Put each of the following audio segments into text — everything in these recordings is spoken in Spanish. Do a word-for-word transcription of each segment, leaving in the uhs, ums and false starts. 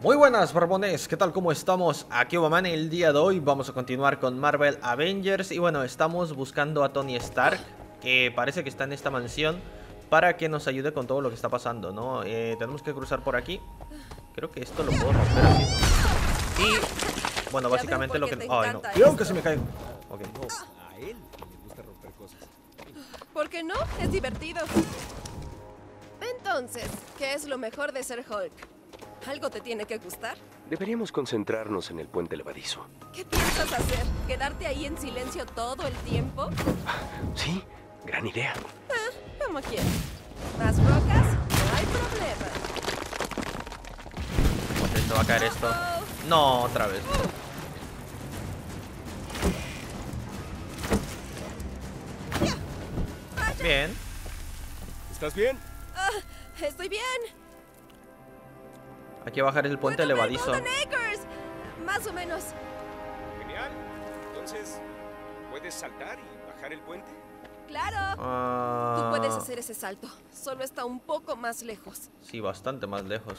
Muy buenas, barbones, ¿qué tal? ¿Cómo estamos? Aquí Obaman. El día de hoy vamos a continuar con Marvel Avengers. Y bueno, estamos buscando a Tony Stark, que parece que está en esta mansión, para que nos ayude con todo lo que está pasando, ¿no? Eh, tenemos que cruzar por aquí. Creo que esto lo puedo romper así, ¿no? Y bueno, básicamente lo que... Ay, no, cuidado que se me caigo. Ok. A él le gusta romper cosas. ¿Por qué no? Es divertido. Entonces, ¿qué es lo mejor de ser Hulk? ¿Algo te tiene que gustar? Deberíamos concentrarnos en el puente levadizo. ¿Qué piensas hacer? ¿Quedarte ahí en silencio todo el tiempo? Sí, gran idea. Ah, como quieras. ¿Más rocas? No hay problema. ¿Esto va a caer esto? No, otra vez. Bien. ¿Estás bien? Ah, estoy bien. Hay que bajar el puente ¿Puedo ver levadizo. Golden Acres? Más o menos. Genial. Entonces, ¿puedes saltar y bajar el puente? Claro. Ah, Tú puedes hacer ese salto. Solo está un poco más lejos. Sí, bastante más lejos.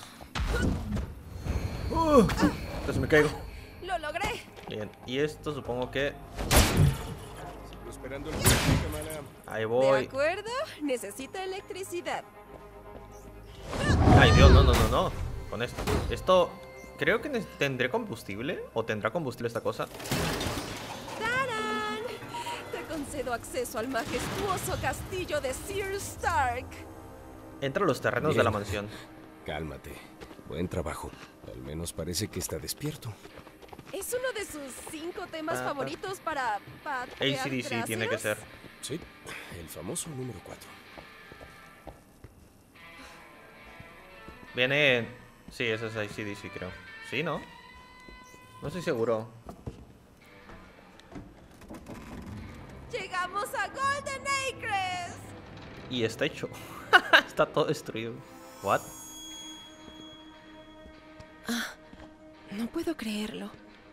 Uh, entonces me caigo. Lo logré. Bien, y esto supongo que... Sigo esperando el puente, Kamala. Ahí ¿De voy. acuerdo? Necesita electricidad. Ay, Dios, no, no, no, no. Con esto. Esto... Creo que ne- tendré combustible. ¿O tendrá combustible esta cosa? ¡Tarán! Te concedo acceso al majestuoso castillo de Sir Stark. Entra a los terrenos Bien. de la mansión. Cálmate. Buen trabajo. Al menos parece que está despierto. Es uno de sus cinco temas Ah, ah. favoritos para patear A C D C tiene que ser. traseros. Sí, el famoso número cuatro. Viene... Sí, ese es A C D C, creo. Sí, ¿no? No estoy seguro. ¡Llegamos a Golden Acres! Y está hecho. Está todo destruido. ¿What? No puedo creerlo.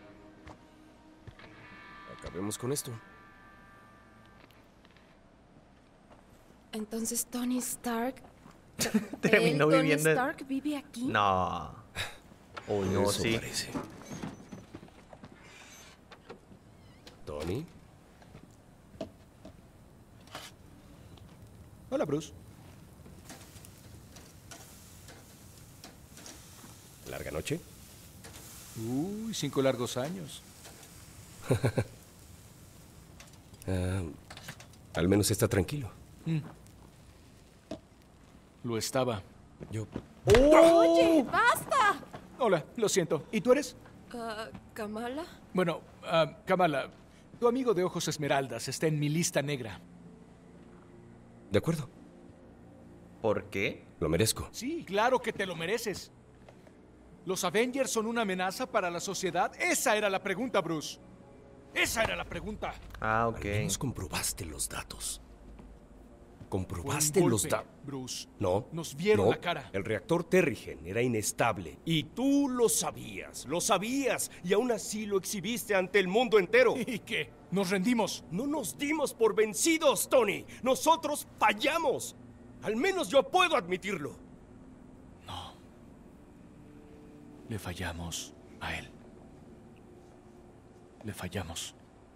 Acabemos con esto. Entonces Tony Stark... Terminó ¿Él, Tony viviendo en- Stark vive aquí? No. Uy, no, Eso sí. parece. Tony. Hola, Bruce. ¿Larga noche? Uy, cinco largos años. Ah, al menos está tranquilo. Lo estaba. Yo... ¡Oye, basta! Hola, lo siento. ¿Y tú eres? Ah, ¿Kamala? Bueno, ah, Kamala, tu amigo de ojos esmeraldas está en mi lista negra. De acuerdo. ¿Por qué? Lo merezco. Sí, claro que te lo mereces. ¿Los Avengers son una amenaza para la sociedad? Esa era la pregunta, Bruce. Esa era la pregunta. Ah, Al ok. menos comprobaste los datos. Fue un Comprobaste golpe, los datos. Bruce. No. Nos vieron no. la cara. El reactor Terrigen era inestable. Y tú lo sabías. Lo sabías. Y aún así lo exhibiste ante el mundo entero. ¿Y qué? ¿Nos rendimos? No nos dimos por vencidos, Tony. Nosotros fallamos. Al menos yo puedo admitirlo. Le fallamos a él. Le fallamos.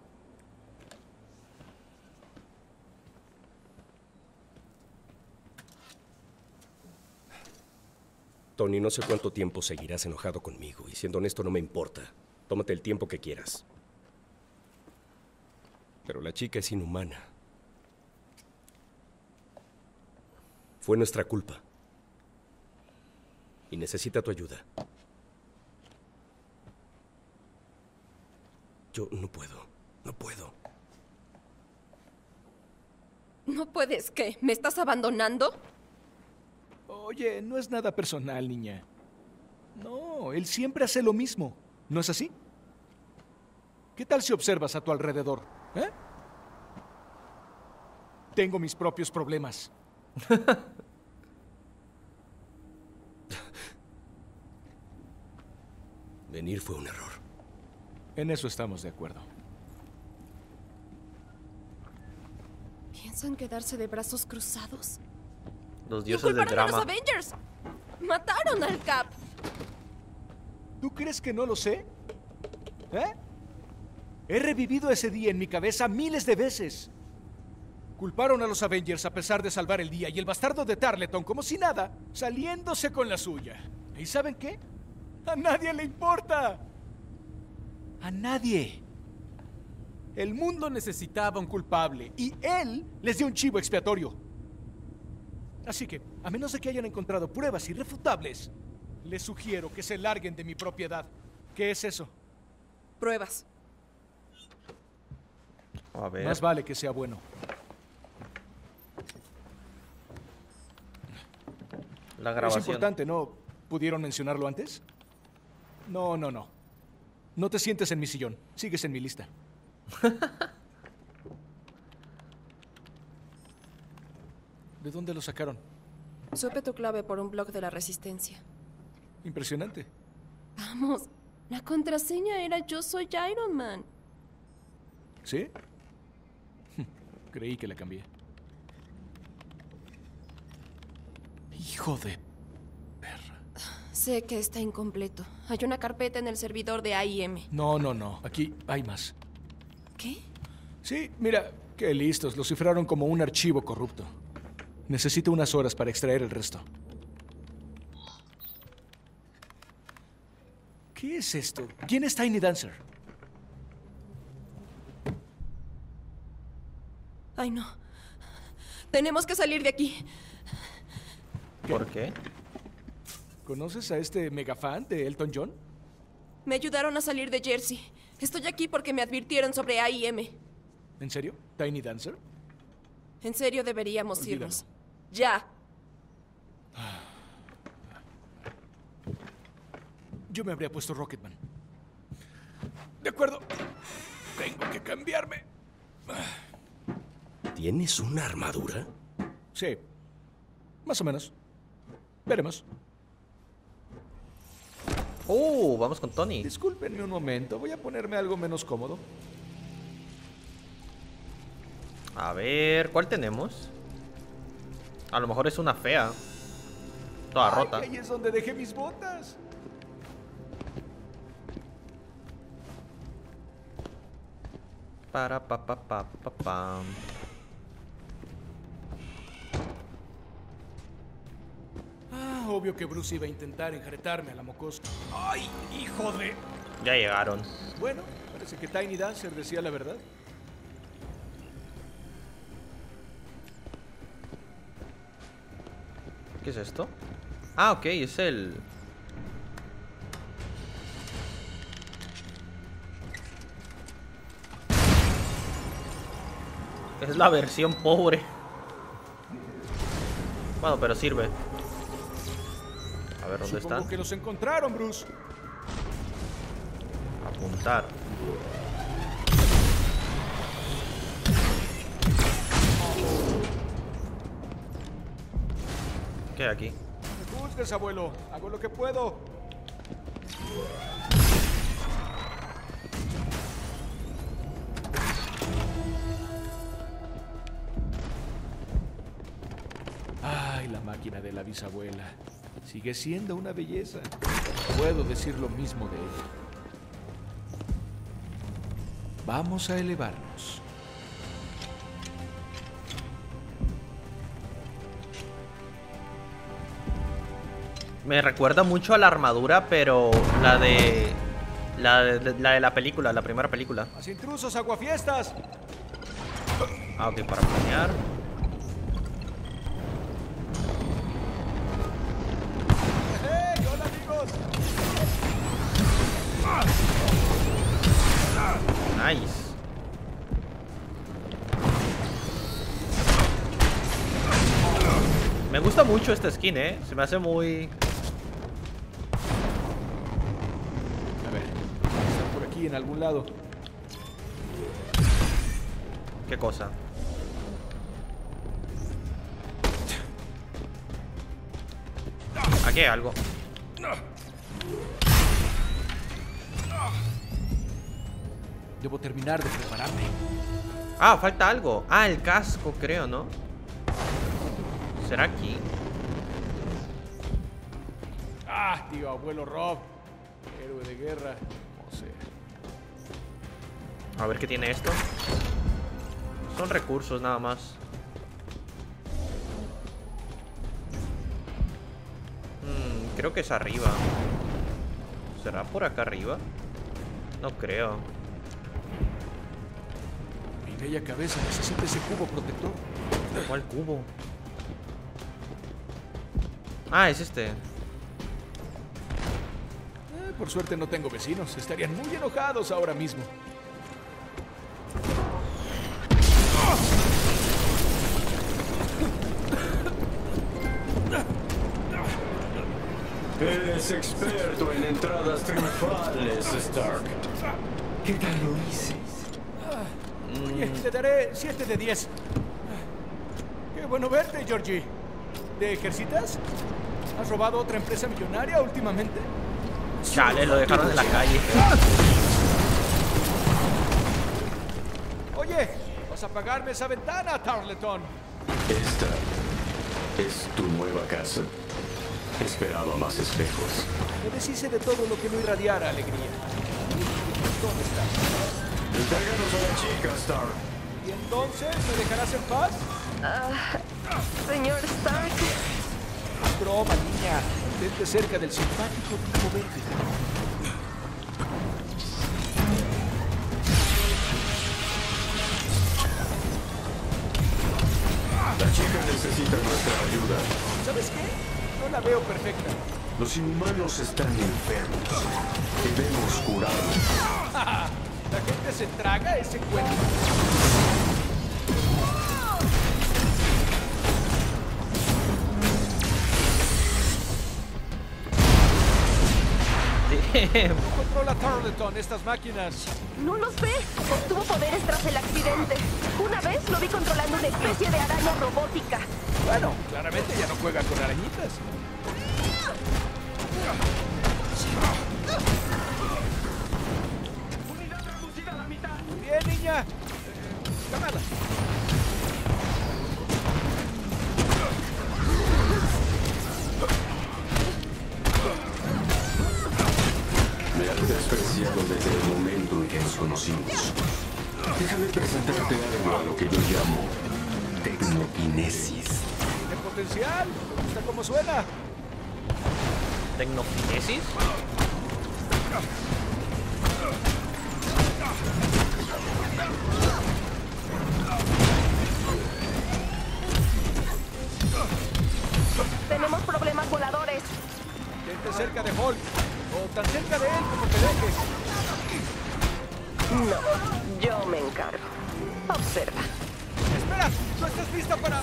Tony, no sé cuánto tiempo seguirás enojado conmigo. Y siendo honesto, no me importa. Tómate el tiempo que quieras. Pero la chica es inhumana. Fue nuestra culpa. Y necesita tu ayuda. Yo no puedo. No puedo. ¿No puedes qué? ¿Me estás abandonando? Oye, no es nada personal, niña. No, él siempre hace lo mismo. ¿No es así? ¿Qué tal si observas a tu alrededor? ¿Eh? Tengo mis propios problemas. Venir fue un error. En eso estamos de acuerdo. ¿Piensan quedarse de brazos cruzados? Los Y dioses del culparon a los drama. Avengers. Mataron al Cap. ¿Tú crees que no lo sé? ¿Eh? He revivido ese día en mi cabeza miles de veces. Culparon a los Avengers a pesar de salvar el día y el bastardo de Tarleton, como si nada, saliéndose con la suya. ¿Y saben qué? A nadie le importa. A nadie. El mundo necesitaba un culpable y él les dio un chivo expiatorio. Así que, a menos de que hayan encontrado pruebas irrefutables, les sugiero que se larguen de mi propiedad. ¿Qué es eso? Pruebas. A ver. Más vale que sea bueno. La Es grabación. importante, ¿no? ¿Pudieron mencionarlo antes? No, no, no. No te sientes en mi sillón. Sigues en mi lista. ¿De dónde lo sacaron? Supe tu clave por un blog de la Resistencia. Impresionante. Vamos, la contraseña era Yo soy Iron Man. ¿Sí? Creí que la cambié. Hijo de perra. Sé que está incompleto. Hay una carpeta en el servidor de A I M. No, no, no. Aquí hay más. ¿Qué? Sí, mira, qué listos. Lo cifraron como un archivo corrupto. Necesito unas horas para extraer el resto. ¿Qué es esto? ¿Quién es Tiny Dancer? Ay, no. Tenemos que salir de aquí. ¿Por qué? ¿Conoces a este megafan de Elton John? Me ayudaron a salir de Jersey. Estoy aquí porque me advirtieron sobre A I M. ¿En serio? ¿Tiny Dancer? En serio deberíamos Olvídalo. irnos. Ya. Yo me habría puesto Rocketman. De acuerdo. Tengo que cambiarme. ¿Tienes una armadura? Sí. Más o menos. Veremos. Uh, vamos con Tony. Discúlpenme un momento. Voy a ponerme algo menos cómodo. A ver, ¿cuál tenemos? A lo mejor es una fea. Toda Ay, rota. ahí es donde dejé mis botas. Para pa pa pa pa pam. Ah, obvio que Bruce iba a intentar enjaretarme a la mocosa. ¡Ay, hijo de! Ya llegaron. Bueno, parece que Tiny Dancer decía la verdad. ¿Qué es esto? Ah, ok, es el... Es la versión pobre. Bueno, pero sirve. A ver, ¿dónde Supongo están? que los encontraron, Bruce. Apuntar. ¿Qué hay aquí? No me juzgues, abuelo. Hago lo que puedo. Ay, la máquina de la bisabuela. Sigue siendo una belleza. Puedo decir lo mismo de ella. Vamos a elevarnos. Me recuerda mucho a la armadura, pero la de... La de la, de la película, la primera película. ¡Más intrusos, aguafiestas! Ah, ok, para planear. ¡Hey! ¡Hola, amigos! Nice. Me gusta mucho esta skin, eh. Se me hace muy... A ver, está por aquí en algún lado. ¿Qué cosa? Aquí hay algo. Debo terminar de prepararme. Ah, falta algo. Ah, el casco, creo, ¿no? ¿Será aquí? Ah, tío, abuelo Rob. Héroe de guerra, no sé. A ver qué tiene esto. Son recursos nada más. Hmm, creo que es arriba. ¿Será por acá arriba? No creo. Mi bella cabeza necesita ese cubo protector. ¿Cuál cubo? Ah, es este. Eh, por suerte no tengo vecinos. Estarían muy enojados ahora mismo. Eres experto en entradas triunfales, Stark. ¿Qué tal lo hice? Oye, te daré siete de diez. Qué bueno verte, Georgie. ¿Te ejercitas? ¿Has robado otra empresa millonaria últimamente? Chale, lo dejaron en la calle. Oye, vas a pagarme esa ventana, Tarleton. Esta es tu nueva casa. Esperaba más espejos. Me deshice de todo lo que no irradiara alegría. ¿Dónde estás? Entréganos a la chica, Stark. ¿Y entonces me dejarás en paz? Señor Stark, Broma, niña. Mantente cerca del simpático tipo verde. La chica necesita nuestra ayuda. ¿Sabes qué? No la veo perfecta. Los inhumanos están enfermos. Debemos curarlos. La gente se traga ese cuento. ¿Cómo controla Tarleton estas máquinas? no los ve. Obtuvo poderes tras el accidente. Una vez lo vi controlando una especie de araña robótica. Bueno, claramente ya no juega con arañitas. Muy bien, niña. Eh, Camada. Me has despreciado desde el momento en que nos conocimos. Déjame presentarte algo a lo que yo llamo tecnokinesis. ¿Tiene potencial? ¿Te gusta cómo suena? ¿Tecnokinesis? Tenemos problemas voladores. Gente cerca de Hulk. O tan cerca de él como te dejes. No, yo me encargo. Observa. Espera, ¿no estás lista para...?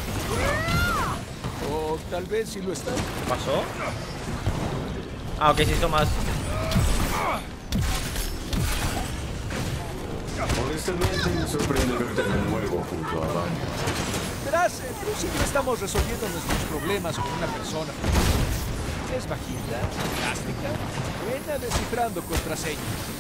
O tal vez sí lo estás. ¿Qué pasó? Ah, ok, se hizo más. Honestamente me sorprende verte de nuevo junto a Van. Verás, eh, pero siempre estamos resolviendo nuestros problemas con una persona. Es bajita, elástica, buena descifrando contraseñas.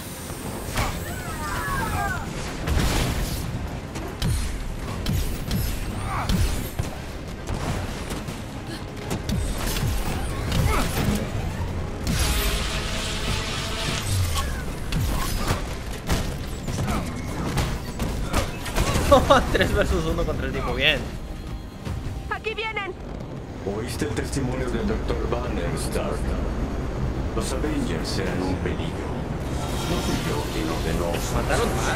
tres versus uno contra el tipo, bien. ¡Aquí vienen! ¿Oíste el testimonio del doctor Banner, Stark? Los Avengers eran un peligro. No fui yo quien ordenó. ¿Mataron más?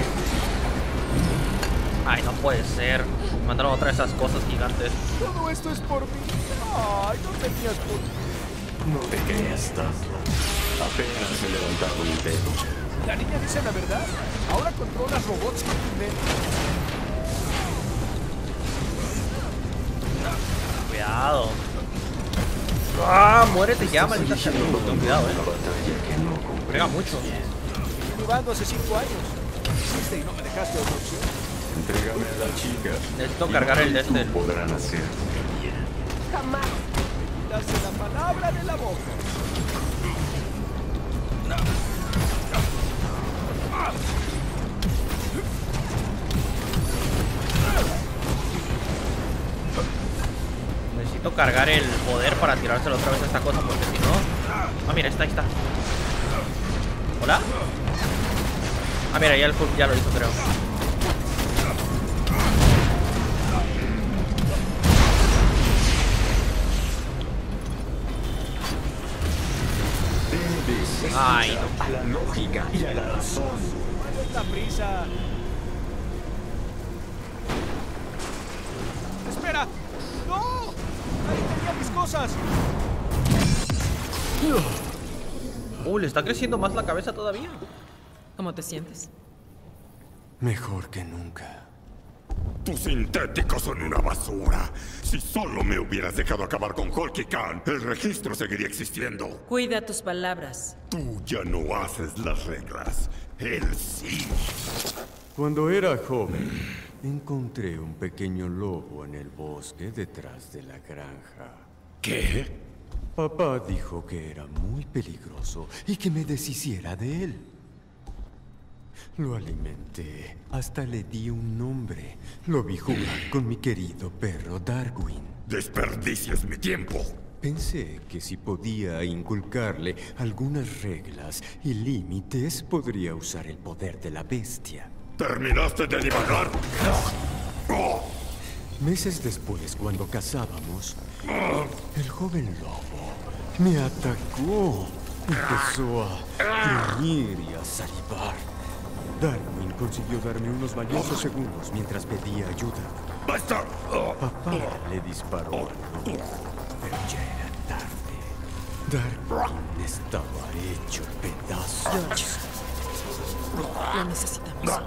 Ay, no puede ser. Mandaron otra de esas cosas gigantes. Todo esto es por mí. Ay, no tenías por qué. No te creas tanto. Apenas he levantado un dedo. La niña dice la verdad. Ahora controlas robots con tu mente. Cuidado. Ah, muérete ya, maldita sea. Estoy diciendo Ten cuidado, una eh. batalla que no Pega comprendo. mucho. Estoy jugando hace cinco años. Hiciste y no me dejaste otra opción. Entrégame a la chica. Necesito y cargar el de tú este. podrán hacer. Jamás. Darse la palabra de la boca. Necesito cargar el poder para tirárselo otra vez a esta cosa, porque si no... Ah, mira, está, ahí está. ¿Hola? Ah, mira, ya el Hulk ya lo hizo, creo. Ay, no. A la lógica y a la razón. ¿Cuál es la prisa? ¡Espera! ¡No! ¡Ahí tenía mis cosas! Uh, le está creciendo más la cabeza todavía. ¿Cómo te sientes? Mejor que nunca. Tus sintéticos son una basura. Si solo me hubieras dejado acabar con Hulk y Khan, el registro seguiría existiendo. Cuida tus palabras. Tú ya no haces las reglas. Él sí. Cuando era joven, encontré un pequeño lobo en el bosque detrás de la granja. ¿Qué? Papá dijo que era muy peligroso y que me deshiciera de él. Lo alimenté, hasta le di un nombre. Lo vi jugar con mi querido perro Darwin. Desperdicias mi tiempo. Pensé que si podía inculcarle algunas reglas y límites, podría usar el poder de la bestia. ¿Terminaste de divagar? Oh. Meses después, cuando cazábamos, el joven lobo me atacó. Empezó a gruñir y a salivar. Darwin consiguió darme unos valiosos segundos mientras pedía ayuda. ¡Basta! Oh. Papá le disparó al lobo, pero ya era tarde. Darwin estaba hecho pedazos. Lo necesitamos.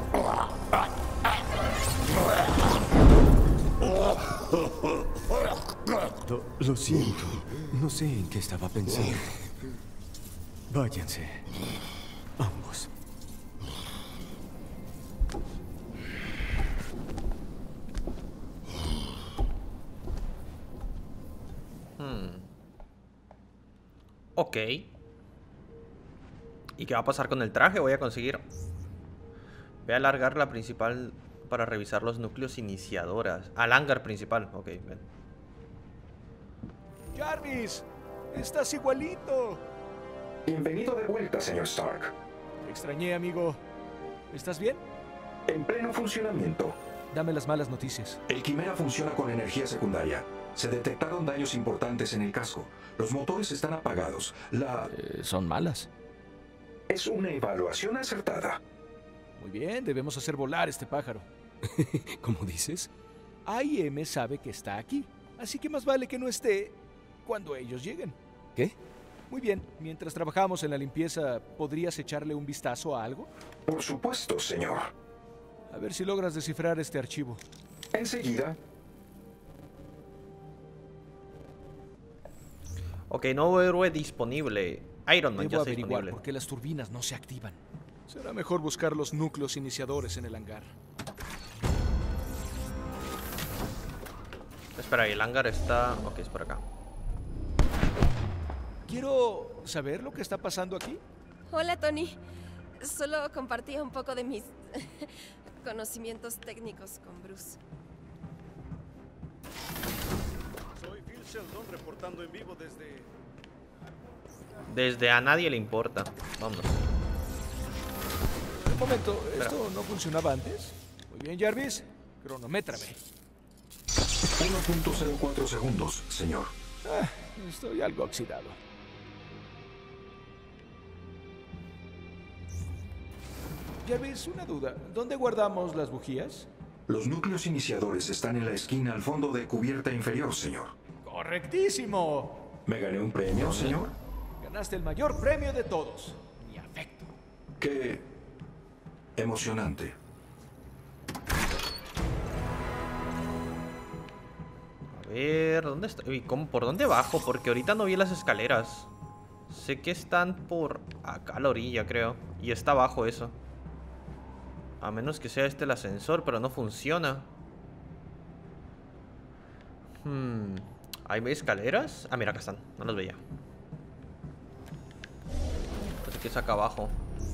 Lo, lo siento. No sé en qué estaba pensando. Váyanse. Ambos. Ok. ¿Y qué va a pasar con el traje? Voy a conseguir... Voy a alargar la principal para revisar los núcleos iniciadoras. Al hangar principal. Ok, ven. ¡Jarvis! ¡Estás igualito! Bienvenido de vuelta, señor Stark. Te extrañé, amigo. ¿Estás bien? En pleno funcionamiento. Dame las malas noticias. El Quimera funciona con energía secundaria. Se detectaron daños importantes en el casco. Los motores están apagados. La... Eh, son malas. Es una evaluación acertada. Muy bien, debemos hacer volar este pájaro. ¿Cómo dices? A I M sabe que está aquí, así que más vale que no esté cuando ellos lleguen. ¿Qué? Muy bien, mientras trabajamos en la limpieza, ¿podrías echarle un vistazo a algo? Por supuesto, señor. A ver si logras descifrar este archivo. Enseguida. Ok, nuevo héroe disponible. Iron Man Debo ya está averiguar disponible. por qué las turbinas no se activan. Será mejor buscar los núcleos iniciadores en el hangar. Espera, el hangar está... Ok, es por acá. Quiero saber lo que está pasando aquí. Hola, Tony. Solo compartía un poco de mis conocimientos técnicos con Bruce. Soy Phil Sheldon reportando en vivo desde... Desde a nadie le importa. Vámonos. Un momento, Espera. ¿esto no funcionaba antes? Muy bien, Jarvis. Cronométrame. uno punto cero cuatro segundos, señor. Ah, estoy algo oxidado. Jarvis, una duda. ¿Dónde guardamos las bujías? Los núcleos iniciadores están en la esquina al fondo de cubierta inferior, señor. ¡Correctísimo! ¿Me gané un premio, señor? Ganaste el mayor premio de todos. Mi afecto. Qué emocionante. A ver, ¿dónde está? Uy, ¿cómo? ¿Por dónde bajo? Porque ahorita no vi las escaleras. Sé que están por acá a la orilla, creo. Y está abajo eso. A menos que sea este el ascensor, pero no funciona. Hmm. ¿Hay escaleras? Ah, mira, acá están. No las veía. Parece que es acá abajo.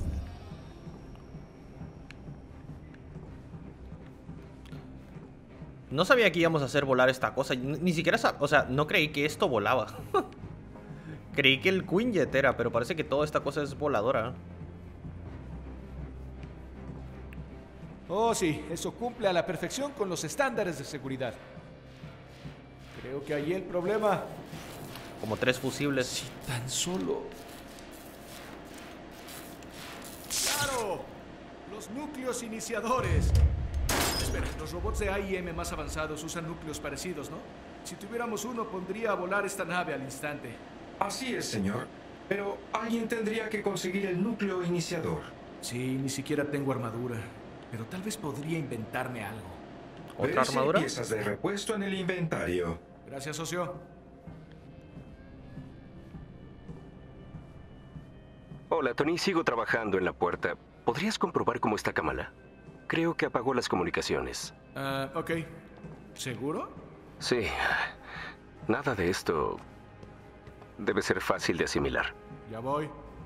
No sabía que íbamos a hacer volar esta cosa. Ni, ni siquiera, o sea, no creí que esto volaba. Creí que el Quinjet era, pero parece que toda esta cosa es voladora. Oh, sí, eso cumple a la perfección con los estándares de seguridad. Creo que ahí el problema. Como tres fusibles. Si tan solo... ¡Claro! Los núcleos iniciadores. Espera, los robots de A I M más avanzados usan núcleos parecidos, ¿no? Si tuviéramos uno, pondría a volar esta nave al instante. Así es, señor. Pero alguien tendría que conseguir el núcleo iniciador. Sí, ni siquiera tengo armadura. Pero tal vez podría inventarme algo. ¿Otra Veré si hay armadura? piezas de repuesto en el inventario. Gracias, socio. Hola, Tony. Sigo trabajando en la puerta. ¿Podrías comprobar cómo está Kamala? Creo que apagó las comunicaciones. Ah, ok. ¿Seguro? Sí. Nada de esto debe ser fácil de asimilar. Ya voy.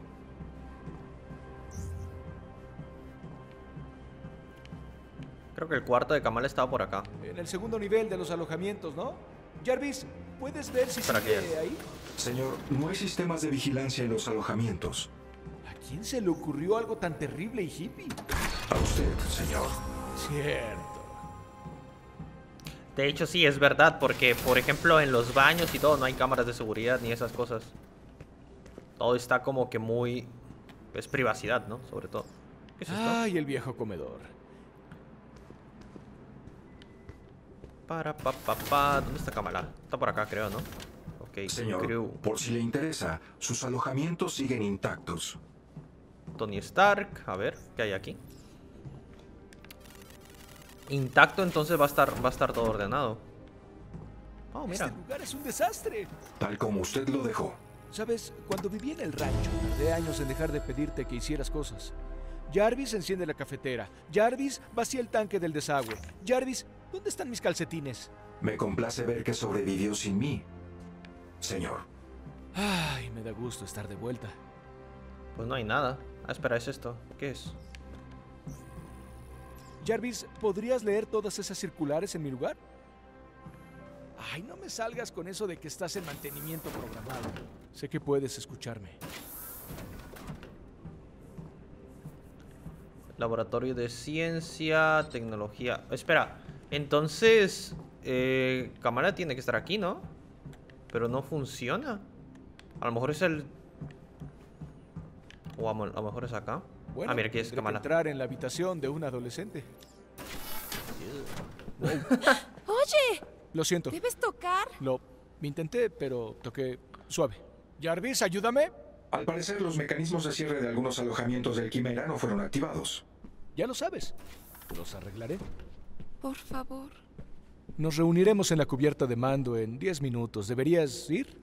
Creo que el cuarto de Kamala estaba por acá. En el segundo nivel de los alojamientos, ¿no? Jarvis, ¿puedes ver si ¿Para sigue qué? ahí? Señor, no hay sistemas de vigilancia en los alojamientos. ¿A quién se le ocurrió algo tan terrible y hippie? A usted, señor. Cierto. De hecho, sí, es verdad, porque, por ejemplo, en los baños y todo no hay cámaras de seguridad ni esas cosas. Todo está como que muy... es privacidad, ¿no? Sobre todo. ¿Qué es esto? Ay, el viejo comedor. Para, pa, pa, pa. ¿Dónde está Kamala? Está por acá, creo, ¿no? Ok, Señor, crew. por si le interesa, sus alojamientos siguen intactos. Tony Stark. A ver, ¿qué hay aquí? Intacto, entonces va a estar, va a estar todo ordenado. Oh, mira. Este lugar es un desastre. Tal como usted lo dejó. Sabes, cuando viví en el rancho, tardé años en dejar de pedirte que hicieras cosas. Jarvis enciende la cafetera. Jarvis vacía el tanque del desagüe. Jarvis, ¿dónde están mis calcetines? Me complace ver que sobrevivió sin mí, señor. Ay, me da gusto estar de vuelta. Pues no hay nada. Ah, espera, es esto. ¿Qué es? Jarvis, ¿podrías leer todas esas circulares en mi lugar? Ay, no me salgas con eso de que estás en mantenimiento programado. Sé que puedes escucharme. Laboratorio de ciencia, tecnología. Espera, entonces eh, Kamala tiene que estar aquí, ¿no? Pero no funciona. A lo mejor es el... O a, mo- a lo mejor es acá. Bueno, Ah, mira, aquí es tendré que Kamala. entrar en la habitación de un adolescente. Oye, Lo siento. ¿debes tocar? Lo intenté, pero toqué suave. Jarvis, ayúdame. Al parecer, los mecanismos de cierre de algunos alojamientos del Quimera no fueron activados. Ya lo sabes. Los arreglaré. Por favor. Nos reuniremos en la cubierta de mando en diez minutos. ¿Deberías ir?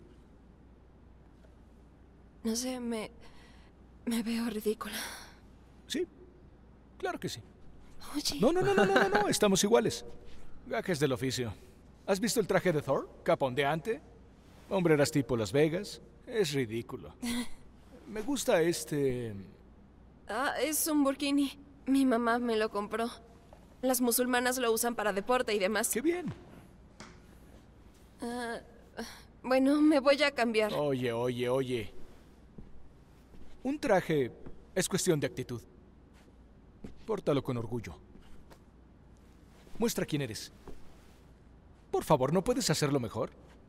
No sé, me... me veo ridícula. Sí, claro que sí. Oye. No, no, no, no, no, no, no. Estamos iguales. Gajes del oficio. ¿Has visto el traje de Thor? Capa ondeante. Hombreras tipo Las Vegas. Es ridículo. Me gusta este... Ah, es un burkini. Mi mamá me lo compró. Las musulmanas lo usan para deporte y demás. ¡Qué bien! Ah, bueno, me voy a cambiar. Oye, oye, oye. Un traje es cuestión de actitud. Pórtalo con orgullo. Muestra quién eres. Por favor, ¿no puedes hacerlo mejor?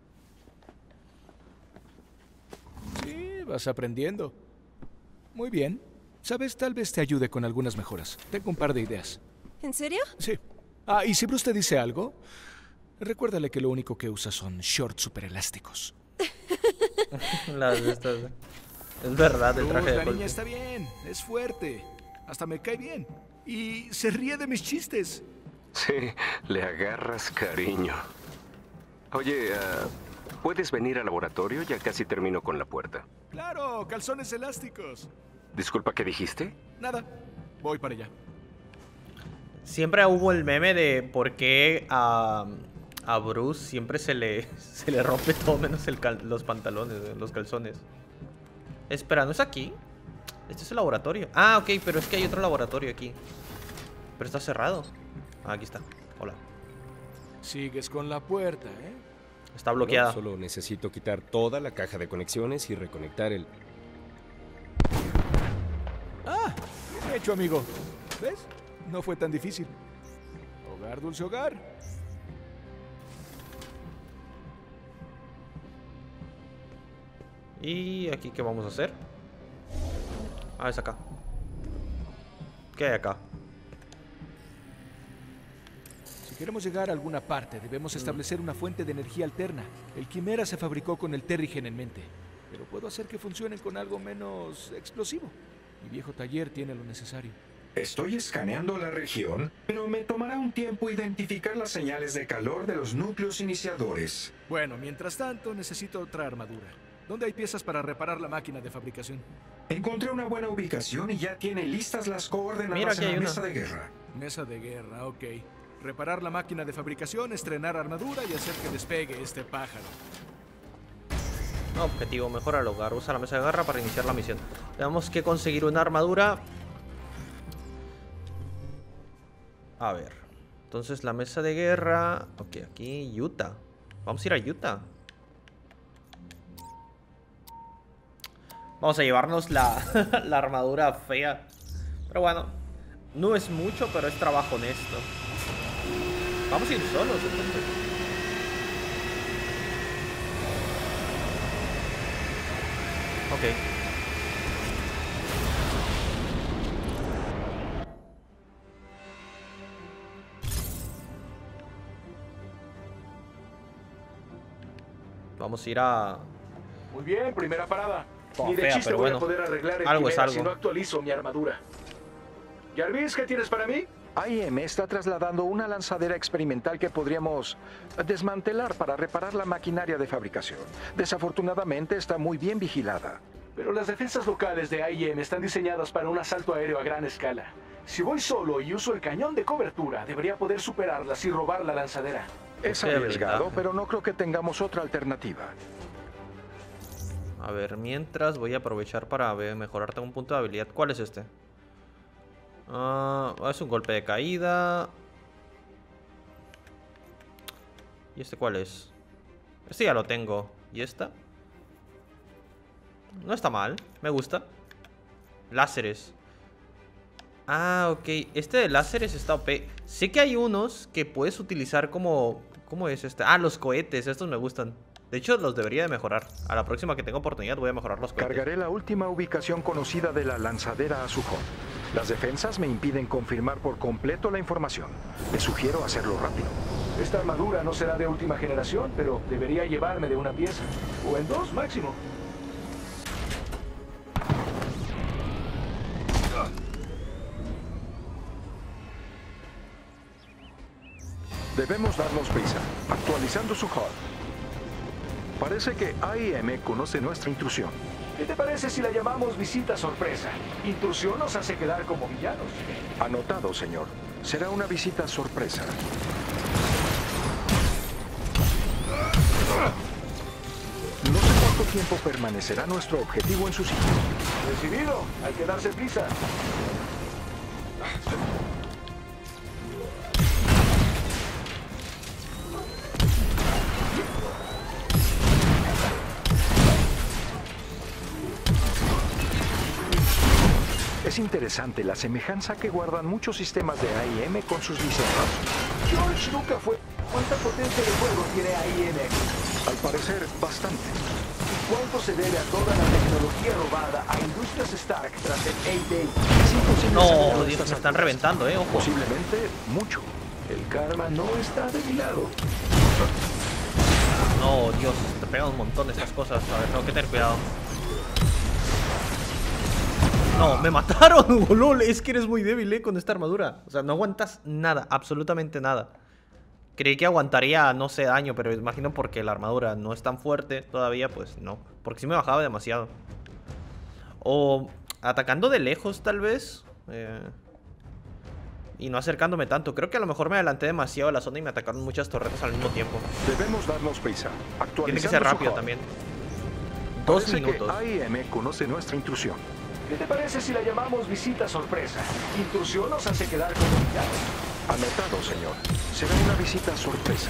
Sí, vas aprendiendo. Muy bien. Sabes, tal vez te ayude con algunas mejoras. Tengo un par de ideas. ¿En serio? Sí. Ah, y si Bruce te dice algo, recuérdale que lo único que usa son shorts super elásticos. Las de estas. Es verdad, el traje Bruce, de la Hulk. niña está bien, es fuerte. Hasta me cae bien. Y se ríe de mis chistes. Sí, le agarras cariño. Oye, ah, ¿puedes venir al laboratorio? Ya casi termino con la puerta. Claro, calzones elásticos. Disculpa, ¿qué dijiste? Nada, voy para allá. Siempre hubo el meme de por qué a, a Bruce siempre se le, se le rompe todo menos el cal- los pantalones, eh, los calzones. Espera, ¿no es aquí? Este es el laboratorio. Ah, ok, pero es que hay otro laboratorio aquí. Pero está cerrado. Ah, aquí está. Hola. Sigues con la puerta, ¿eh? Está bloqueada. No, solo necesito quitar toda la caja de conexiones y reconectar el... Ah, bien hecho, amigo. ¿Ves? No fue tan difícil. Hogar, dulce hogar. ¿Y aquí qué vamos a hacer? Ah, es acá. ¿Qué hay acá? Si queremos llegar a alguna parte, debemos establecer una fuente de energía alterna. El Quimera se fabricó con el Terrigen en mente, pero puedo hacer que funcionen con algo menos explosivo. Mi viejo taller tiene lo necesario. Estoy escaneando la región, pero me tomará un tiempo identificar las señales de calor de los núcleos iniciadores. Bueno, mientras tanto, necesito otra armadura. ¿Dónde hay piezas para reparar la máquina de fabricación? Encontré una buena ubicación y ya tiene listas las coordenadas Mira, aquí en hay la una. mesa de guerra. Mesa de guerra, ok. Reparar la máquina de fabricación, estrenar armadura y hacer que despegue este pájaro. Objetivo, mejora el hogar. Usa la mesa de guerra para iniciar la misión. Tenemos que conseguir una armadura. A ver. Entonces la mesa de guerra. Ok, aquí Utah. Vamos a ir a Utah. Vamos a llevarnos la, la armadura fea. Pero bueno, no es mucho, pero es trabajo honesto. Vamos a ir solos, entonces. Ok. Vamos a ir a... Muy bien, primera parada. Oh, Ni de fea, chiste pero voy bueno. a poder arreglar el Algo es Quimera algo. si no actualizo mi armadura. Jarvis, ¿qué tienes para mí? A I M está trasladando una lanzadera experimental que podríamos desmantelar para reparar la maquinaria de fabricación. Desafortunadamente está muy bien vigilada. Pero las defensas locales de A I M están diseñadas para un asalto aéreo a gran escala. Si voy solo y uso el cañón de cobertura, debería poder superarlas y robar la lanzadera. Es arriesgado, pero no creo que tengamos otra alternativa. A ver, mientras voy a aprovechar para ver, mejorar. Tengo un punto de habilidad. ¿Cuál es este? Ah, es un golpe de caída. ¿Y este cuál es? Este ya lo tengo. ¿Y esta? No está mal, me gusta. Láseres. Ah, ok. Este de láseres está O P. Sé que hay unos que puedes utilizar como... ¿Cómo es este? Ah, los cohetes, estos me gustan. De hecho, los debería de mejorar. A la próxima que tenga oportunidad voy a mejorar los cohetes. Cargaré la última ubicación conocida de la lanzadera a su home. Las defensas me impiden confirmar por completo la información. Les sugiero hacerlo rápido. Esta armadura no será de última generación, pero debería llevarme de una pieza. O en dos máximo. Debemos darnos prisa, actualizando su H U D. Parece que A I M conoce nuestra intrusión. ¿Qué te parece si la llamamos visita sorpresa? Intrusión nos hace quedar como villanos. Anotado, señor. Será una visita sorpresa. No sé cuánto tiempo permanecerá nuestro objetivo en su sitio. Recibido. Hay que darse prisa. Es interesante la semejanza que guardan muchos sistemas de A I M con sus diseños. George nunca fue. ¿Cuánta potencia de fuego tiene A I M? Al parecer, bastante. ¿Y cuánto se debe a toda la tecnología robada a Industrias Stark tras el A-Day? No, Dios, me están reventando, eh, ojo. Posiblemente mucho. El karma no está de mi lado. No, Dios, te pegan un montón de estas cosas. A ver, tengo que tener cuidado. No, me mataron, lol. Es que eres muy débil, eh, con esta armadura. O sea, no aguantas nada, absolutamente nada. Creí que aguantaría, no sé, daño, pero imagino porque la armadura no es tan fuerte todavía, pues no. Porque sí me bajaba demasiado. O atacando de lejos, tal vez. Eh, y no acercándome tanto. Creo que a lo mejor me adelanté demasiado a la zona y me atacaron muchas torretas al mismo tiempo. Debemos darnos prisa. Tiene que ser rápido también. Dos Parece minutos. que A I M conoce nuestra intrusión. ¿Qué te parece si la llamamos visita sorpresa? Intrusión nos hace quedar como villanos. Anotado, señor. Será una visita sorpresa.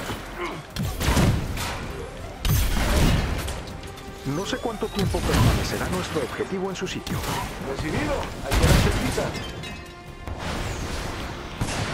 No sé cuánto tiempo permanecerá nuestro objetivo en su sitio. Recibido. Hay que darse prisa.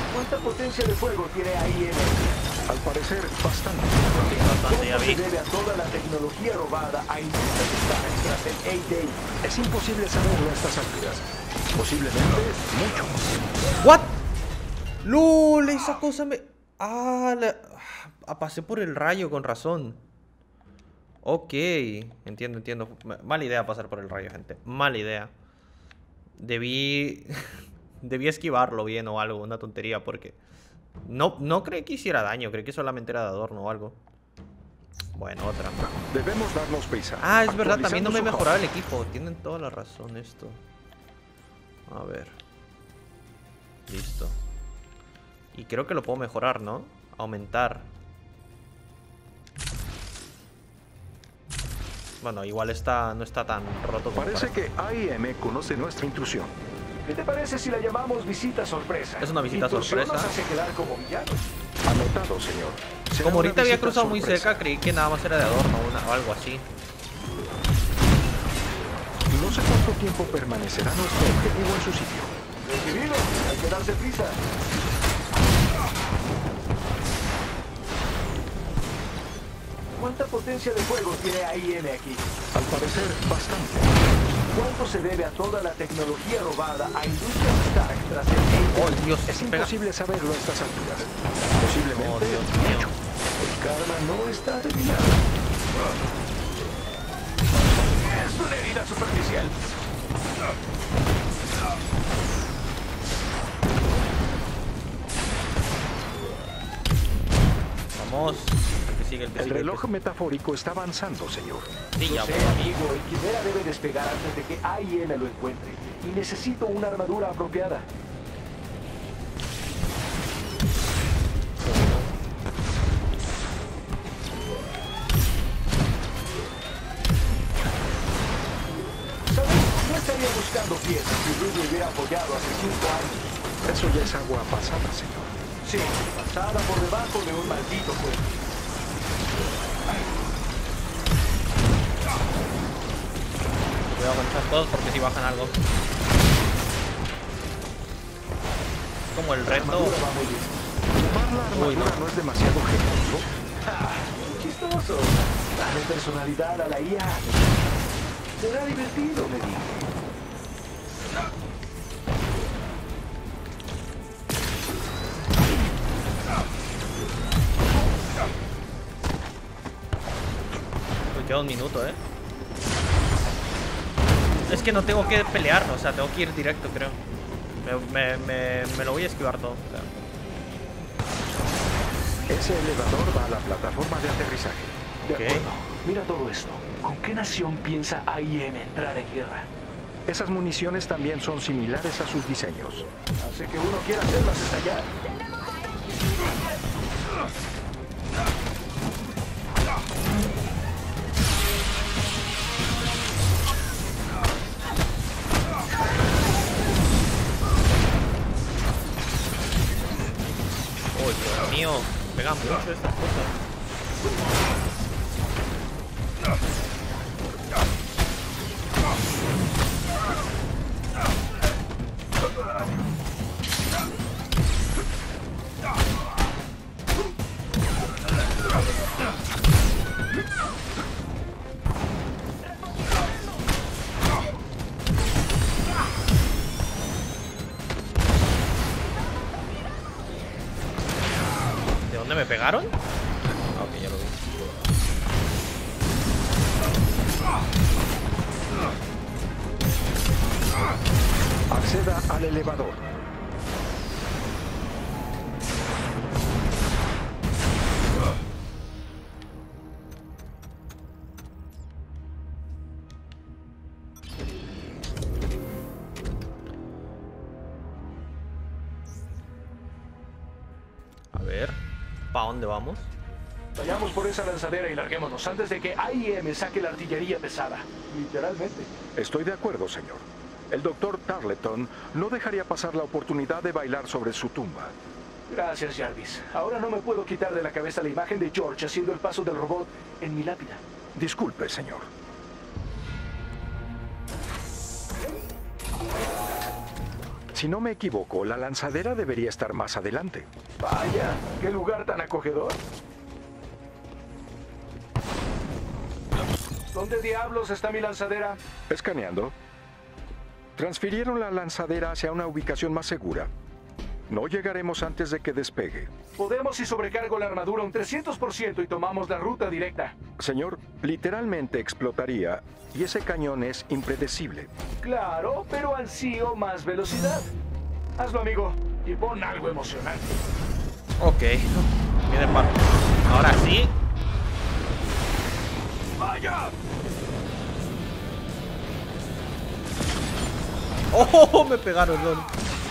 ¿Cuánta potencia de fuego tiene A I M? Al parecer, bastante. Bastante, ya ¿Cómo vi. se debe a toda la tecnología robada a Industrias Stark tras el A-Day? Es imposible saberlo a estas alturas. Posiblemente mucho. ¿What? ¡Lol! Esa cosa me... Ah, la... ah, pasé por el rayo, con razón. Ok. Entiendo, entiendo. Mala idea pasar por el rayo, gente. Mala idea. Debí... Debí esquivarlo bien o algo. Una tontería, porque... No, no creí que hiciera daño. Creí que solamente era de adorno o algo. Bueno, otra. Debemos darnos prisa. Ah, es verdad. También no me Actualizando su mejoraba el equipo. Tienen toda la razón esto. A ver. Listo. Y creo que lo puedo mejorar, ¿no? Aumentar. Bueno, igual está, no está tan roto como Parece parece. que A I M conoce nuestra intrusión. ¿Qué te parece si la llamamos visita sorpresa? Es una visita Intrusión sorpresa. nos hace quedar como villanos. Anotado, señor. Será Como ahorita una había visita cruzado muy sorpresa. cerca, creí que nada más era de adorno una- o algo así. No sé cuánto tiempo permanecerá nuestro objetivo en su sitio. Recibido, hay que darse prisa. ¿Cuánta potencia de fuego tiene A I M aquí? Al parecer, bastante. ¿Cuánto se debe a toda la tecnología robada a Industrias Stark tras el A-Day? Oh, Dios, Es pega. imposible saberlo a estas alturas. Posiblemente Oh, Dios mío. El karma no está terminado. Es una herida superficial. Vamos. El que sigue, el que El sigue, el reloj que metafórico está avanzando, señor. sigue. Sí, ya Lo sé, voy. amigo, el quimera debe despegar antes de que A I M lo encuentre. Y necesito una armadura apropiada. ¿Sabes? No estaría buscando piezas si Rudy hubiera apoyado hace cinco años. Eso ya es agua pasada, señor. Sí, pasada por debajo de un maldito puente. Cuidado con estas cosas porque si bajan algo. Como el reto. Armadura va muy bien. Tomar la armadura Uy, no. no es demasiado generoso. Ah, chistoso. Dale personalidad a la I A. Será divertido, me dijo. Me queda un minuto, eh. Es que no tengo que pelear, o sea, tengo que ir directo, creo. Me, me, me, me lo voy a esquivar todo. O sea. Ese elevador va a la plataforma de aterrizaje. De Ok. acuerdo. Mira todo esto. ¿Con qué nación piensa A I M entrar en guerra? Esas municiones también son similares a sus diseños. Hace que uno quiera hacerlas estallar. Oh, Dios mío. Pegan mucho estas cosas. ¿De dónde me pegaron? Ah, ok, ya lo vi. Acceda al elevador. A ver, ¿para dónde vamos? Vayamos por esa lanzadera y larguémonos antes de que A I M saque la artillería pesada. Literalmente. Estoy de acuerdo, señor. El doctor Tarleton no dejaría pasar la oportunidad de bailar sobre su tumba. Gracias, Jarvis. Ahora no me puedo quitar de la cabeza la imagen de George haciendo el paso del robot en mi lápida. Disculpe, señor. Si no me equivoco, la lanzadera debería estar más adelante. Vaya, qué lugar tan acogedor. ¿Dónde diablos está mi lanzadera? Escaneando. Transfirieron la lanzadera hacia una ubicación más segura. No llegaremos antes de que despegue. Podemos si sobrecargo la armadura un trescientos por ciento y tomamos la ruta directa. Señor, literalmente explotaría y ese cañón es impredecible. Claro, pero ansío más velocidad. Hazlo, amigo, y pon algo emocionante. Ok. Viene para. Ahora sí. ¡Vaya! ¡Oh! Me pegaron, Lon.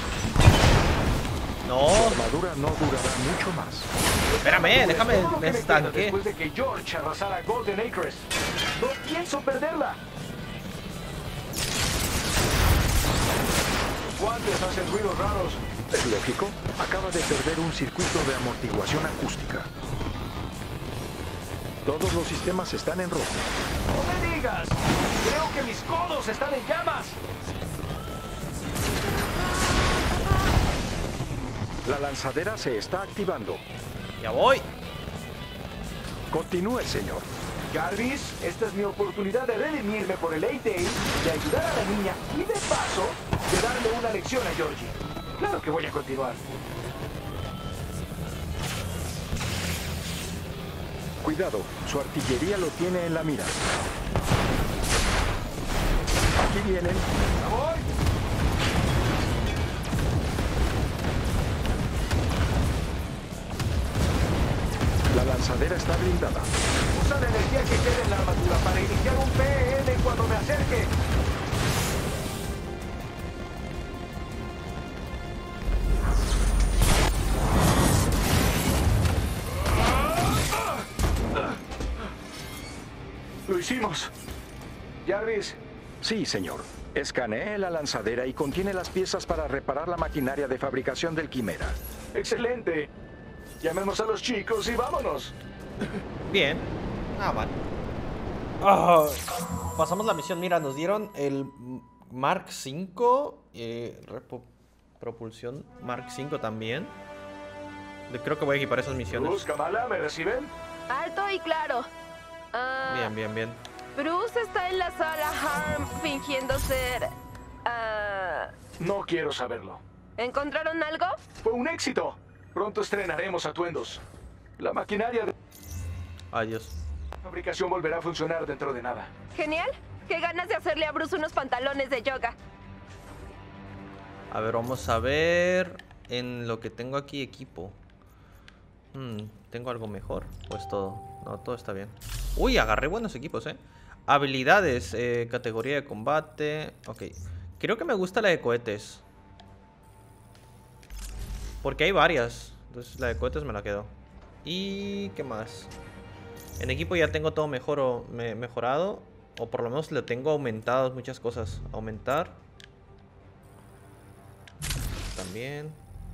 No. La armadura no durará mucho más. Espérame, déjame, me estanqué. Después de que George arrasara Golden Acres. No pienso perderla. Los guantes hacen ruidos raros. Es lógico. Acaba de perder un circuito de amortiguación acústica. Todos los sistemas están en rojo. ¡No me digas! Creo que mis codos están en llamas. La lanzadera se está activando. Ya voy. Continúe, señor. Jarvis, esta es mi oportunidad de redimirme por el A-Day, de ayudar a la niña y de paso, de darle una lección a Georgie. Claro que voy a continuar. Cuidado, su artillería lo tiene en la mira. Aquí vienen. ¡Ya voy! La lanzadera está blindada. Usa la energía que queda en la armadura para iniciar un P N cuando me acerque. Lo hicimos. Jarvis. Sí, señor. Escaneé la lanzadera y contiene las piezas para reparar la maquinaria de fabricación del Quimera. Excelente. Llamemos a los chicos y vámonos. Bien. Ah, vale. Ah, pasamos la misión. Mira, nos dieron el Mark cinco. Eh, propulsión Mark cinco también. Creo que voy a equipar esas misiones. Bruce, Kamala, ¿me reciben? Alto y claro. Uh, bien, bien, bien. Bruce está en la sala Harm fingiendo ser... Uh... No quiero saberlo. ¿Encontraron algo? Fue un éxito. Pronto estrenaremos atuendos. La maquinaria de... Adiós. La fabricación volverá a funcionar dentro de nada. Genial. Qué ganas de hacerle a Bruce unos pantalones de yoga. A ver, vamos a ver en lo que tengo aquí equipo. Hmm, ¿tengo algo mejor? Pues todo. No, todo está bien. Uy, agarré buenos equipos, eh. Habilidades, eh, categoría de combate. Ok. Creo que me gusta la de cohetes. Porque hay varias. Entonces la de cohetes me la quedo. ¿Y qué más? En equipo ya tengo todo mejor o me, mejorado. O por lo menos le tengo aumentadas muchas cosas. Aumentar. También.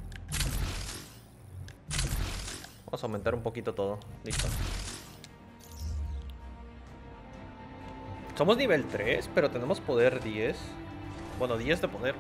Vamos a aumentar un poquito todo. Listo. Somos nivel tres, pero tenemos poder diez. Bueno, diez de poder.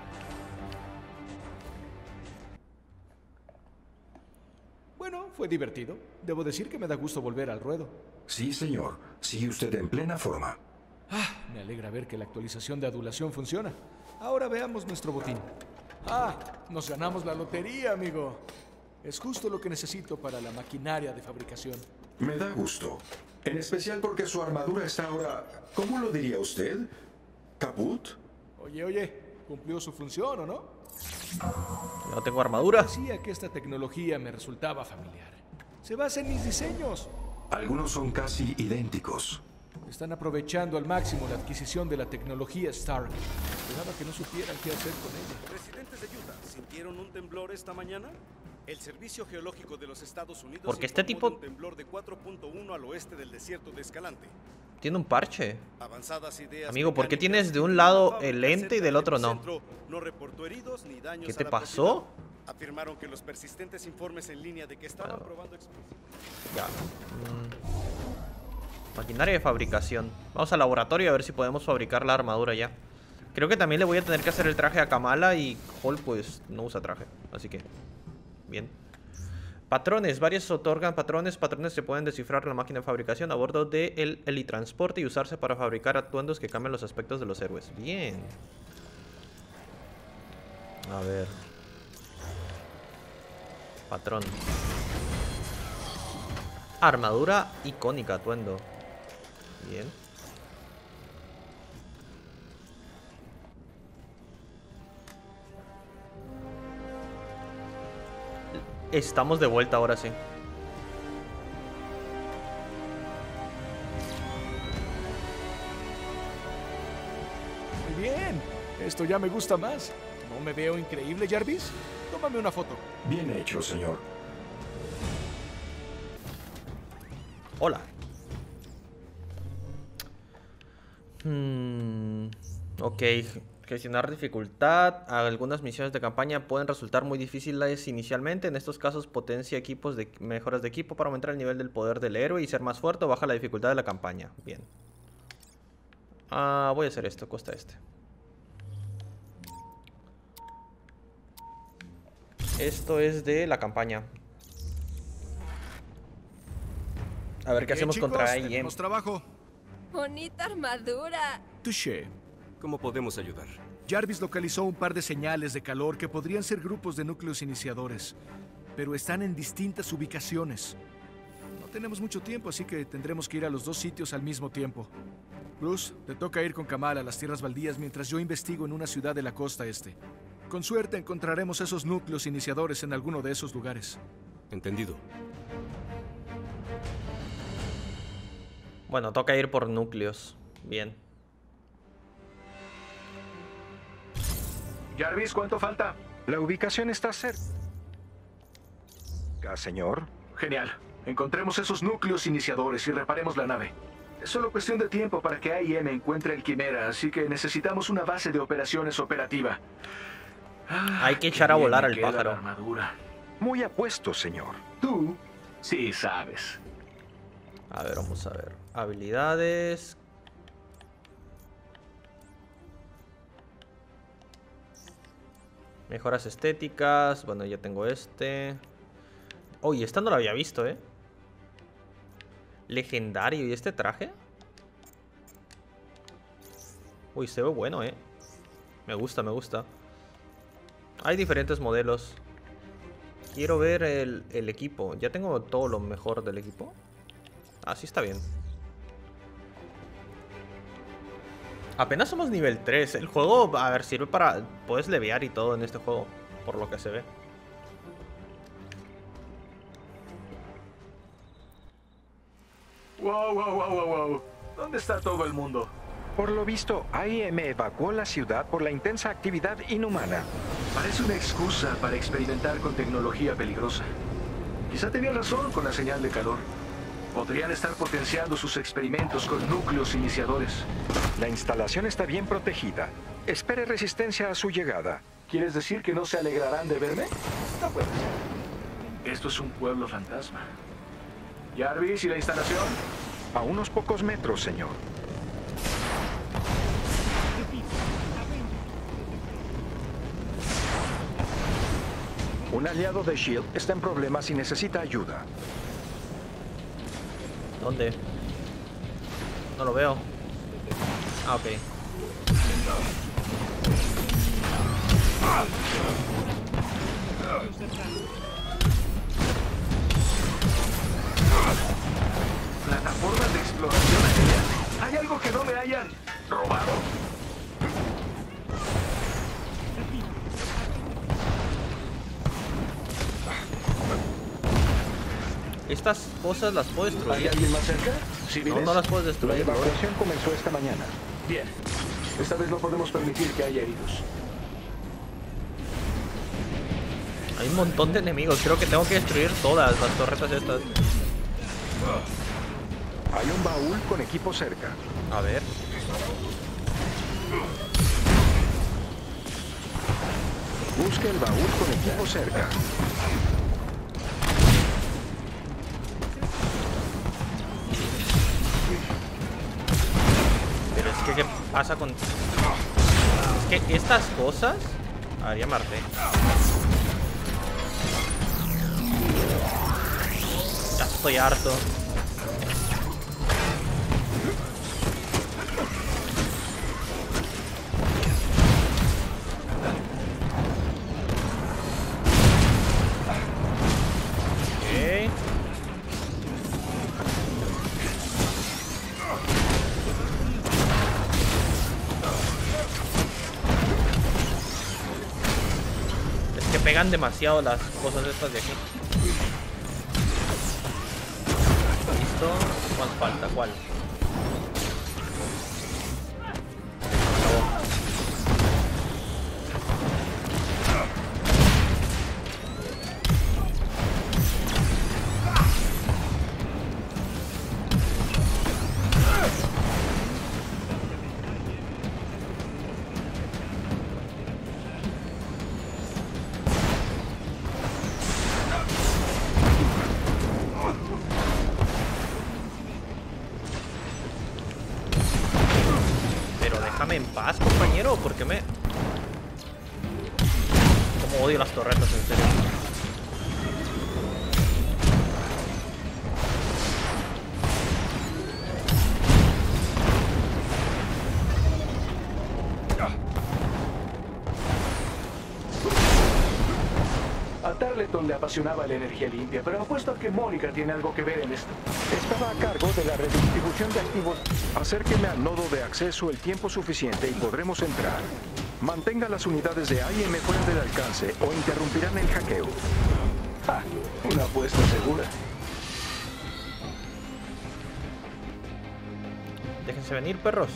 Bueno, fue divertido. Debo decir que me da gusto volver al ruedo. Sí, señor. Sigue usted en plena forma. Ah, me alegra ver que la actualización de adulación funciona. Ahora veamos nuestro botín. Ah, nos ganamos la lotería, amigo. Es justo lo que necesito para la maquinaria de fabricación. Me da gusto. En especial porque su armadura está ahora... ¿Cómo lo diría usted? ¿Caput? Oye, oye, ¿cumplió su función o no? No tengo armadura. Decía que esta tecnología me resultaba familiar. Se basa en mis diseños. Algunos son casi idénticos. Están aprovechando al máximo la adquisición de la tecnología Stark. Esperaba que no supieran qué hacer con ella. Residentes de Utah, ¿sintieron un temblor esta mañana? El Servicio Geológico de los Estados Unidos porque este tipo un temblor de cuatro punto uno al oeste del desierto de Escalante. Tiene un parche. Avanzadas ideas Amigo, ¿por qué tienes de un lado el lente y del otro no? No reportó heridos ni daños. ¿Qué te pasó? Afirmaron que los persistentes informes en línea de que estaban bueno. probando Ya. Mm. Maquinaria de fabricación. Vamos al laboratorio a ver si podemos fabricar la armadura ya. Creo que también le voy a tener que hacer el traje a Kamala y Hall pues no usa traje. Así que, bien. Patrones, varios otorgan patrones. Patrones que pueden descifrar la máquina de fabricación a bordo del helitransporte y usarse para fabricar atuendos que cambian los aspectos de los héroes. Bien. A ver. Patrón. Armadura icónica, atuendo. Bien. Estamos de vuelta ahora sí. Muy bien. Esto ya me gusta más. ¿No me veo increíble, Jarvis? Tómame una foto. Bien hecho, señor. Hola. Hmm, ok. Gestionar dificultad. Algunas misiones de campaña pueden resultar muy difíciles inicialmente. En estos casos potencia equipos de mejoras de equipo para aumentar el nivel del poder del héroe y ser más fuerte o baja la dificultad de la campaña. Bien. Ah, voy a hacer esto, costa este. Esto es de la campaña. A ver qué Bien, hacemos chicos, contra I M. tenemos trabajo. Bonita armadura. Touché. ¿Cómo podemos ayudar? Jarvis localizó un par de señales de calor que podrían ser grupos de núcleos iniciadores, pero están en distintas ubicaciones. No tenemos mucho tiempo, así que tendremos que ir a los dos sitios al mismo tiempo. Bruce, te toca ir con Kamala a las tierras baldías mientras yo investigo en una ciudad de la costa este. Con suerte encontraremos esos núcleos iniciadores en alguno de esos lugares. Entendido. Bueno, toca ir por núcleos. Bien. Jarvis, ¿cuánto falta? La ubicación está cerca, señor. Genial. Encontremos esos núcleos iniciadores y reparemos la nave. Es solo cuestión de tiempo para que I M encuentre el Quimera, así que necesitamos una base de operaciones operativa. Ah, hay que echar a volar al pájaro. Armadura. Muy apuesto, señor. Tú sí sabes. A ver, vamos a ver. Habilidades. Mejoras estéticas. Bueno, ya tengo este. Oye, esta no la había visto, ¿eh? Legendario. ¿Y este traje? Uy, se ve bueno, ¿eh? Me gusta, me gusta. Hay diferentes modelos. Quiero ver el, el equipo. Ya tengo todo lo mejor del equipo. Así está bien. Apenas somos nivel tres. El juego, a ver, sirve para... Puedes levear y todo en este juego, por lo que se ve. Wow, wow, wow, wow, wow. ¿Dónde está todo el mundo? Por lo visto, I M evacuó la ciudad por la intensa actividad inhumana. Parece una excusa para experimentar con tecnología peligrosa. Quizá tenía razón con la señal de calor. Podrían estar potenciando sus experimentos con núcleos iniciadores. La instalación está bien protegida. Espere resistencia a su llegada. ¿Quieres decir que no se alegrarán de verme? No puede ser. Esto es un pueblo fantasma. ¿Jarvis y la instalación? A unos pocos metros, señor. Un aliado de Shield está en problemas y necesita ayuda. ¿Dónde? No lo veo. Ah, ok. Plataformas de exploración aérea. ¿Hay algo que no me hayan robado? Estas cosas las puedo destruir. ¿Hay alguien más cerca? No, no las puedes destruir. La evacuación comenzó esta mañana. Bien. Esta vez no podemos permitir que haya heridos. Hay un montón de enemigos. Creo que tengo que destruir todas las torretas estas. Hay un baúl con equipo cerca. A ver. Busque el baúl con equipo cerca. Pero es que, ¿qué pasa con...? Es que estas cosas... A ver, ya Marte. Ya estoy harto. Ok. Es que pegan demasiado las cosas estas de aquí. Listo. ¿Cuál falta? ¿Cuál? Déjame en paz, compañero, porque me... Como odio las torretas, en serio. A Tarleton le apasionaba la energía limpia, pero apuesto a que Mónica tiene algo que ver en esto. Estaba a cargo de la redistribución de activos. Acérqueme al nodo de acceso el tiempo suficiente y podremos entrar. Mantenga las unidades de I M fuera del alcance o interrumpirán el hackeo. ¡Ja! Una apuesta segura. Déjense venir, perros.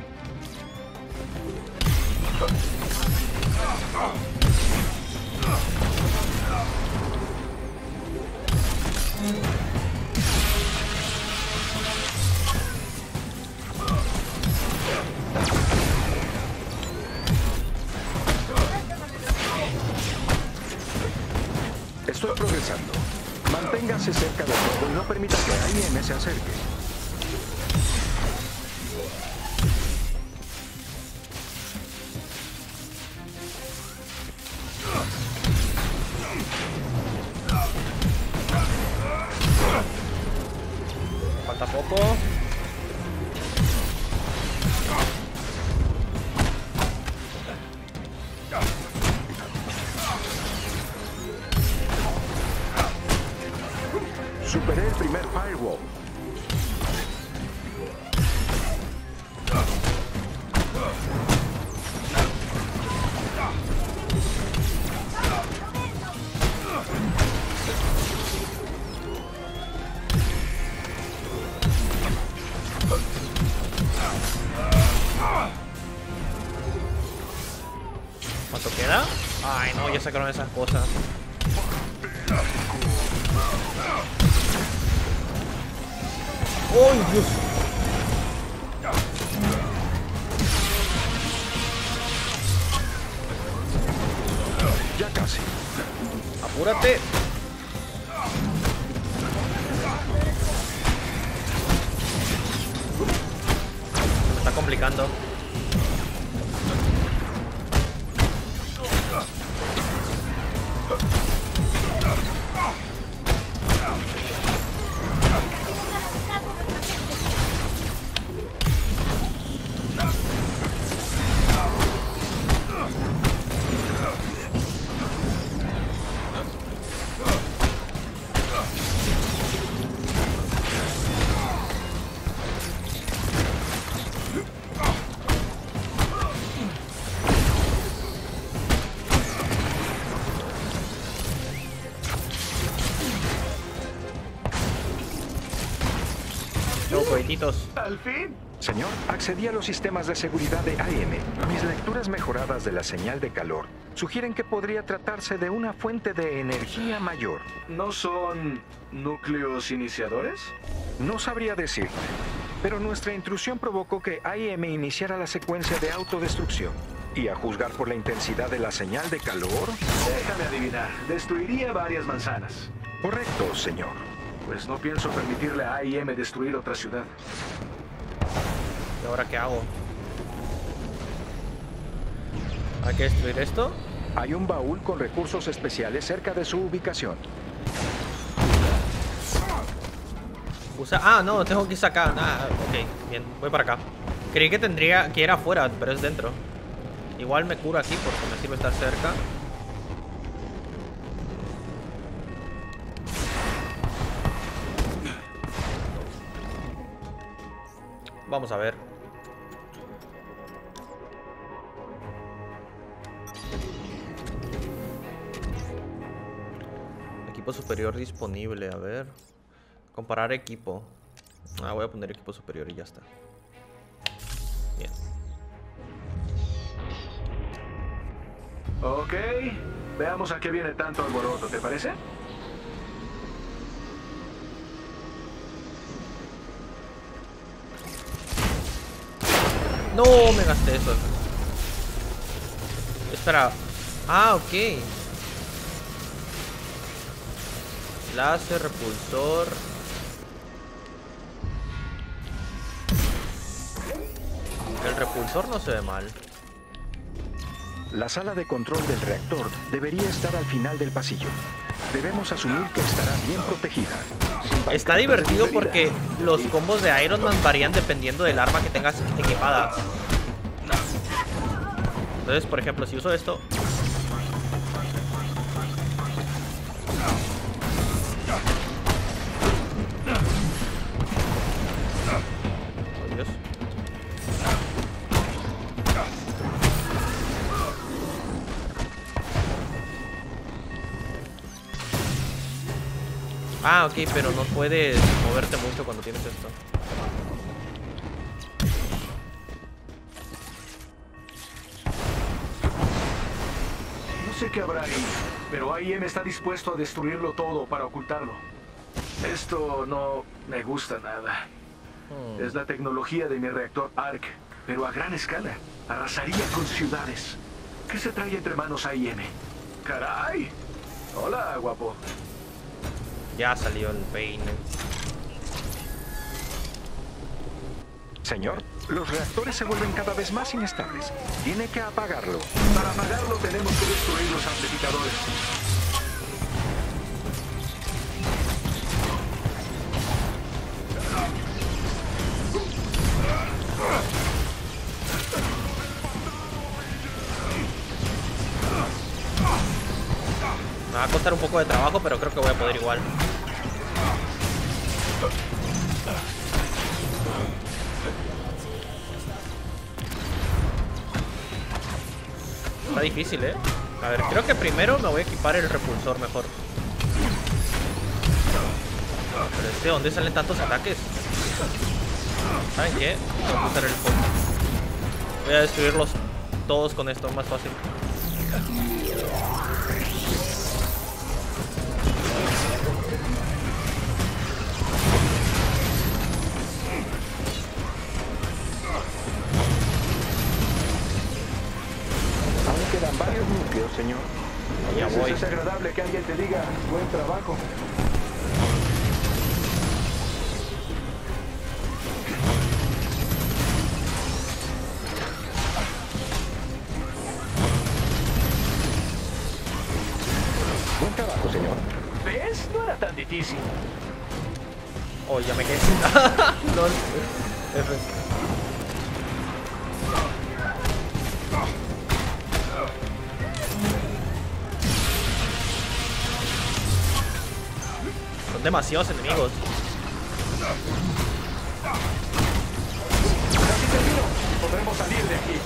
Estoy progresando. Manténgase cerca del nodo y no permita que I M se acerque. Falta poco. Superé el primer firewall. ¿Cuánto queda? Ay, no, ya sacaron esas cosas. ¡Oh, Dios! Ya casi. ¡Apúrate! Se está complicando. ¿Al fin? Señor, accedí a los sistemas de seguridad de I M. Mis lecturas mejoradas de la señal de calor sugieren que podría tratarse de una fuente de energía mayor. ¿No son núcleos iniciadores? No sabría decirte, pero nuestra intrusión provocó que I M iniciara la secuencia de autodestrucción. Y a juzgar por la intensidad de la señal de calor... Déjame adivinar, destruiría varias manzanas. Correcto, señor. Pues no pienso permitirle a I M destruir otra ciudad. ¿Y ahora qué hago? Hay que destruir esto. Hay un baúl con recursos especiales cerca de su ubicación. Usa... Ah, no, tengo que sacar. Ah, ok, bien, voy para acá. Creí que tendría que ir afuera, pero es dentro. Igual me curo aquí porque me sirve estar cerca. Vamos a ver. Equipo superior disponible, a ver. Comparar equipo. Ah, voy a poner equipo superior y ya está. Bien. Ok, veamos a qué viene tanto alboroto, ¿te parece? No, me gasté eso. Espera. Ah, ok. Láser, repulsor. El repulsor no se ve mal. La sala de control del reactor debería estar al final del pasillo. Debemos asumir que estará bien protegida. Está divertido porque los combos de Iron Man varían dependiendo del arma que tengas equipada. Entonces, por ejemplo, si uso esto... Oh, Dios. Ah, ok, pero no puedes moverte mucho cuando tienes esto. No sé qué habrá ahí, pero A I M está dispuesto a destruirlo todo para ocultarlo. Esto no me gusta nada. Hmm. Es la tecnología de mi reactor ARC, pero a gran escala. Arrasaría con ciudades. ¿Qué se trae entre manos A I M? ¡Caray! Hola, guapo. Ya salió el peine. Señor, los reactores se vuelven cada vez más inestables. Tiene que apagarlo. Para apagarlo tenemos que destruir los amplificadores. Me va a costar un poco de trabajo, pero creo que voy a poder igual. Está difícil, ¿eh? A ver, creo que primero me voy a equipar el repulsor mejor. Pero es que, ¿dónde salen tantos ataques? ¿Saben qué? Voy a usar el fuego. Voy a destruirlos todos con esto, más fácil. Quedan varios núcleos, señor. Ya voy. Es agradable que alguien te diga buen trabajo. Buen trabajo, señor. ¿Ves? No era tan difícil. Oh, ya me quedé sin... no, F. Son demasiados enemigos. Casi termino. Podremos salir de aquí.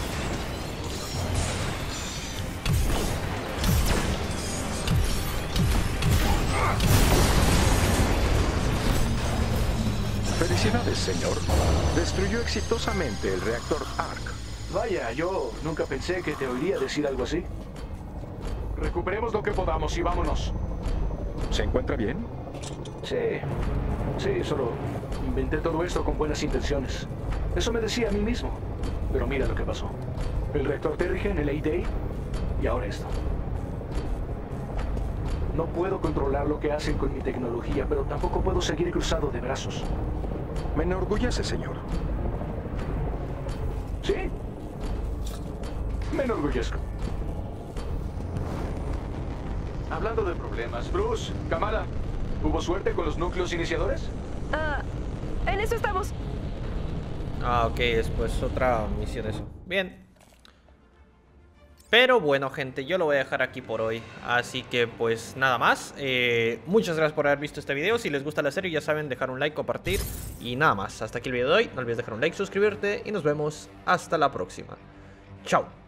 Felicidades, señor. Destruyó exitosamente el reactor ARC. Vaya, yo nunca pensé que te oiría decir algo así. Recuperemos lo que podamos y vámonos. ¿Se encuentra bien? Sí, sí, solo inventé todo esto con buenas intenciones. Eso me decía a mí mismo. Pero mira lo que pasó. El reactor Terrigen, el A-Day, y ahora esto. No puedo controlar lo que hacen con mi tecnología, pero tampoco puedo seguir cruzado de brazos. Me enorgullece, señor. ¿Sí? Me enorgullezco. Hablando de problemas, Bruce, Kamala, ¿hubo suerte con los núcleos iniciadores? Ah, en eso estamos. Ah, ok, es pues otra misión eso. Bien. Pero bueno, gente, yo lo voy a dejar aquí por hoy. Así que pues nada más. eh, Muchas gracias por haber visto este video. Si les gusta la serie ya saben, dejar un like, compartir. Y nada más, hasta aquí el video de hoy. No olvides dejar un like, suscribirte. Y nos vemos hasta la próxima. Chao.